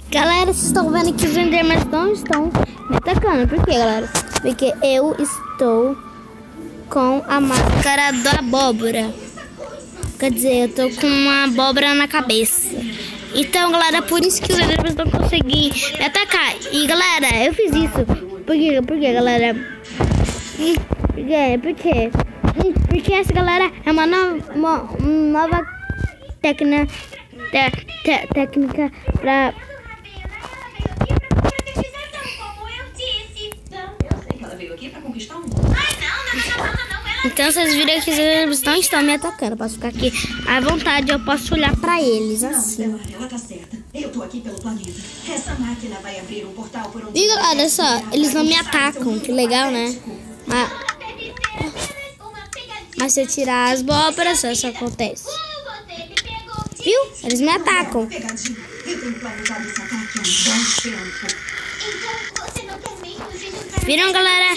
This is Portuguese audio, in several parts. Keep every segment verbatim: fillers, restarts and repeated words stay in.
Galera, vocês estão vendo que os Endermans não estão me atacando. Por quê, galera? Porque eu estou com a máscara da abóbora. Quer dizer, eu tô com uma abóbora na cabeça. Então, galera, por isso que os Endermans não conseguem me atacar. E, galera, eu fiz isso. Por quê? Por quê, galera? Por quê? Por quê? Porque essa, galera, é uma nova, uma nova técnica, te, te, técnica pra... Então vocês viram que eles não estão me atacando. Eu posso ficar aqui à vontade, eu posso olhar pra eles assim. Ela tá certa. Eu tô aqui pelo planeta. Essa máquina vai abrir um portal por onde... E olha só, eles não me atacam, que legal, né? Mas, mas se eu tirar as abóboras, isso acontece. Viu? Eles me atacam. Eu tenho planejado esse ataque há um bom tempo. Viram, galera?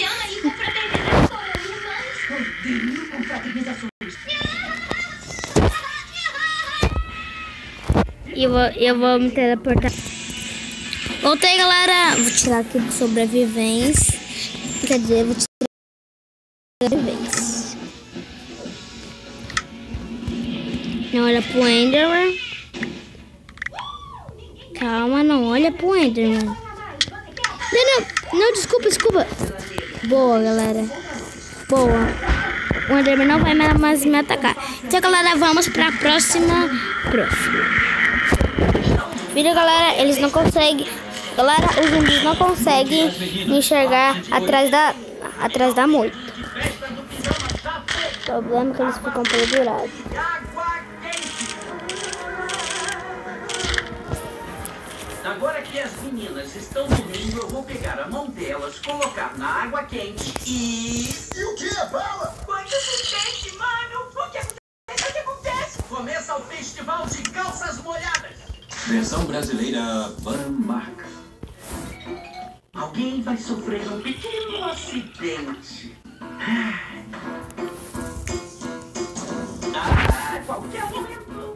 E eu vou, eu vou me teleportar. Voltei, galera. Vou tirar aqui de sobrevivência. Quer dizer, vou tirar de sobrevivência. Não olha pro Enderman. Calma, não olha pro Enderman. Não, não, não, desculpa, desculpa. Boa, galera. Boa. O Enderman não vai mais me atacar. Então, galera, vamos pra próxima. Próxima. Viram, galera? Eles não conseguem. Galera, os zumbis não conseguem me enxergar atrás da, atrás da moita. O problema é que eles ficam pendurados. Agora que as meninas estão dormindo, eu vou pegar a mão delas, colocar na água quente e... E o que é bala? Quando se peixe, mano, o que acontece? O que acontece? Começa o festival de calças molhadas. Versão brasileira Banmarca. Alguém vai sofrer um pequeno acidente. Ah, qualquer momento.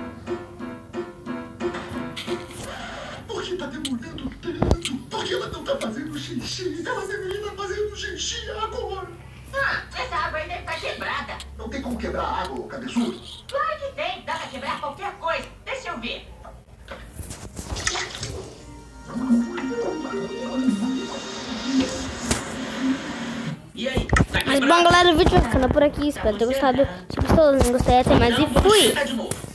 Por que tá demorando tanto? Por que ela não tá fazendo xixi? Ela deveria estar fazendo xixi agora. Ah, essa água ainda está quebrada. Não tem como quebrar a água, cabeçudo. Claro que tem, dá pra quebrar qualquer coisa. Deixa eu ver. E aí? Tá Mas bom, galera, o vídeo vai ficando por aqui. Espero ter gostado. Se gostou, não gostei, até mais e fui!